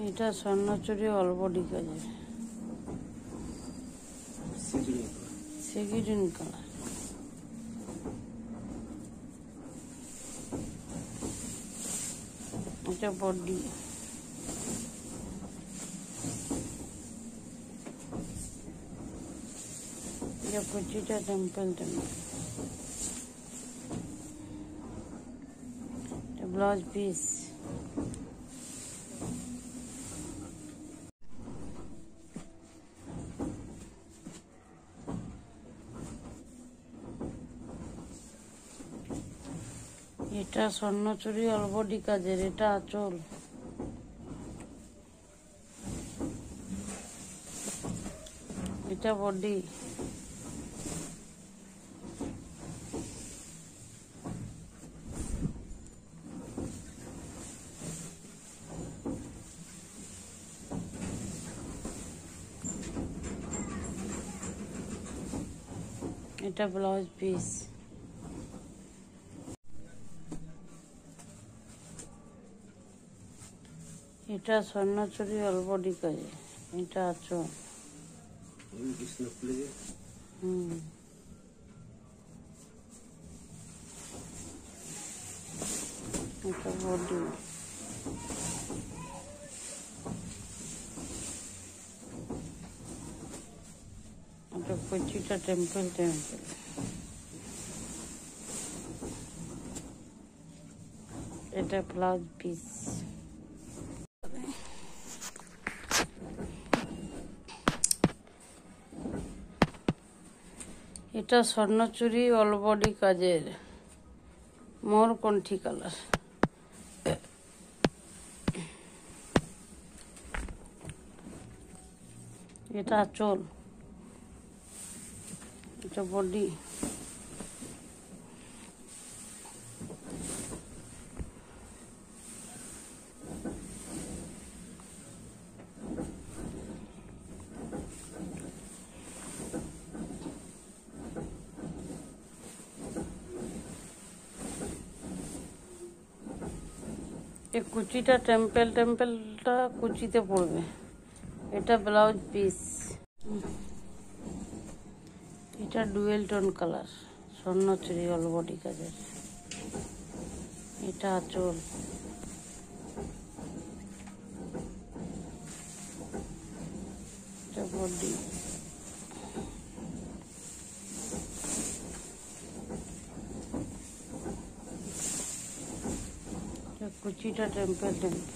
এটা স্বর্ণচুরি all body কাজের, সি গ্রিন কালার। এটা বডি, এটা কুচিটা টেম্পল টেম্পল। এটা ব্লাউজ পিস, এটা স্বর্ণচুরি অল বডি কাজের, এটা আঁচল, এটা বডি, এটা ব্লাউজ পিস। এটা স্বর্ণচুরি অল বডি কাজে, এটা আঁচল। এটা বডি, এটা কুচিটা টেম্পল টেম্পল। এটা ব্লাউজ পিস। এটা স্বর্ণচুরি অল বডি কাজের, মোরকণ্ঠী কালার। এটা আঁচল, এটা বডি, এই কুচিটা টেম্পল টেম্পলটা কুচিতে পড়বে। এটা ব্লাউজ পিস। এটা ডুয়েল টোন কালার, স্বর্ণচুরি অল বডি কাজের। এটা আঁচল, এটা বডি, কুচিটা টেম্পল টেম্পল।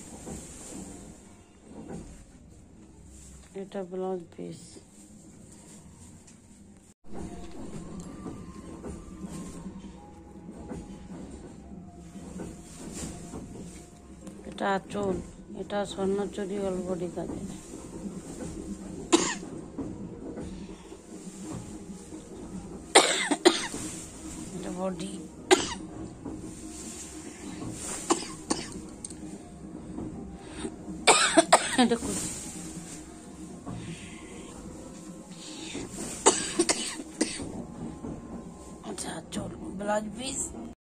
এটা ব্লাউজ পিস। এটা আঁচল, এটা স্বর্ণচুরি অল বডি কাজের। এটা বডি, এটা কুচি, আচ্ছা আঁচল, ব্লাউজ পিস।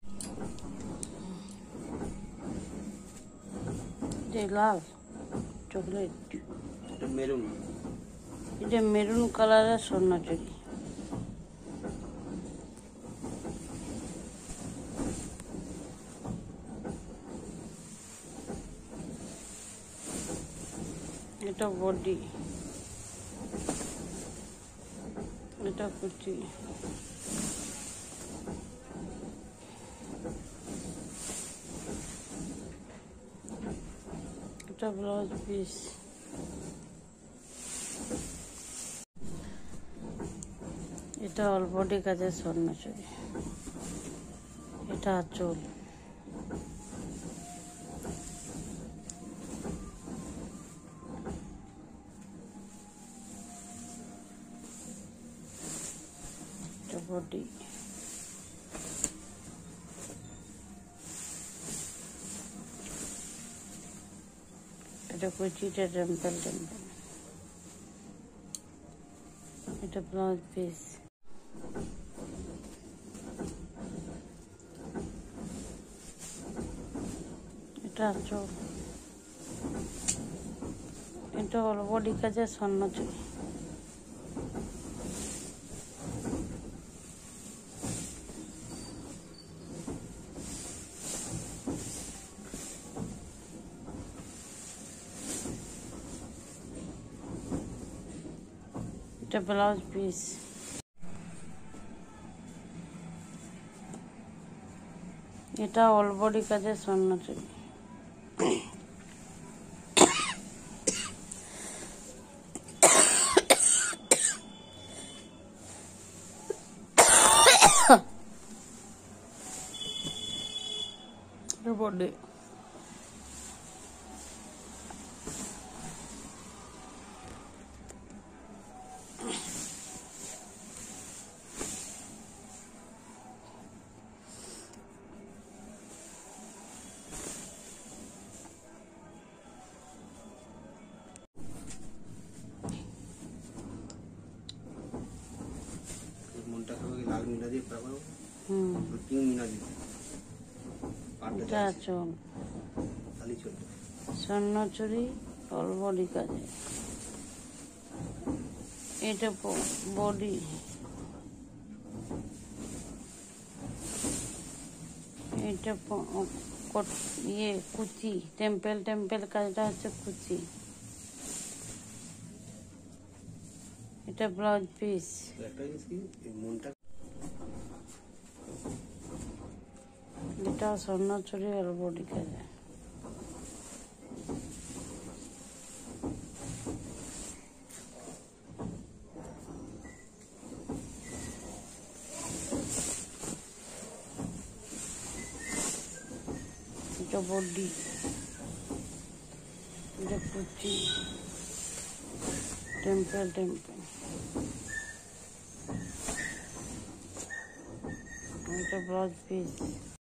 লাল চকলেট, মেরুন, এটা মেরুন কালারের স্বর্ণচুরি। এটা বডি, এটা কুচি, এটা ব্লাউজ পিস। এটা অল বডি কাজের স্বর্ণচুরি। এটা আঁচল, এটা বডি, এটা কুচিটা টেম্পল টেম্পল। এটা ব্লাউজ পিস। এটা আঁচল, এটা অল বডি কাজে স্বর্ণ চুড়ি। এটা ব্লাউজ পিস। এটা অল বডি কাজে স্বর্ণ চুড়ি। বডি লাল মিনা দিয়ে পাবো। পিঙ্ক মিনা দিয়ে এটা চল খালি চলবে। স্বর্ণ চুড়ি অল বডি কাজে। এটা বডি, এটা কুচি টেম্পেল কাজটা হচ্ছে কুচি। এটা ব্লাউজ পিস। একটা জিনিস কি মনটা এটা স্বর্ণ চুড়ি অল বডি কাজে। এটা বডি, এটা কুচি টেম্পেল এটা ব্লাউজ পিস।